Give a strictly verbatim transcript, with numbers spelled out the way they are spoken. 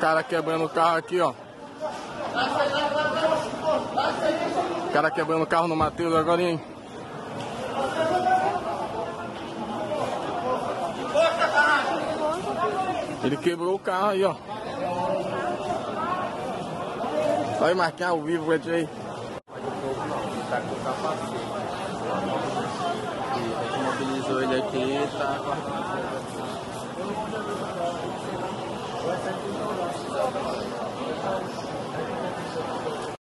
cara quebrando o carro aqui, ó. O cara quebrando o carro no Matheus agora, hein? Ele quebrou o carro aí, ó. Vai marcar ao vivo, vai aí. Tá com o capacete. A gente mobilizou ele aqui, tá com a...